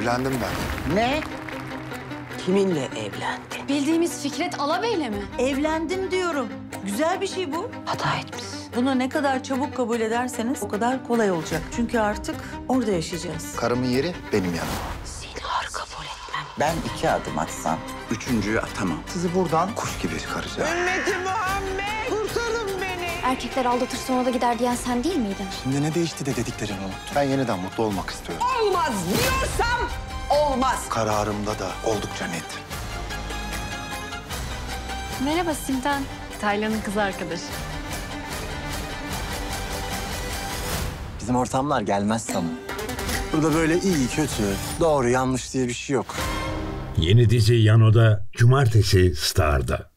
Evlendim ben. Ne? Kiminle evlendin? Bildiğimiz Fikret Alabey'le mi? Evlendim diyorum. Güzel bir şey bu. Hata etmişsin. Bunu ne kadar çabuk kabul ederseniz o kadar kolay olacak. Çünkü artık orada yaşayacağız. Karımın yeri benim yanım. Zinhar kabul etmem. Ben 2 adım atsam 3.'yü atamam. Sizi buradan kuş gibi çıkaracağım. Erkekler aldatır sonra da gider diyen sen değil miydin? Şimdi ne değişti de dediklerini unuttum. Ben yeniden mutlu olmak istiyorum. Olmaz diyorsam olmaz. Kararımda da oldukça net. Merhaba Simten. Taylan'ın kız arkadaşı. Bizim ortamlar gelmez sana. Burada böyle iyi, kötü, doğru, yanlış diye bir şey yok. Yeni dizi Yano'da Cumartesi Star'da.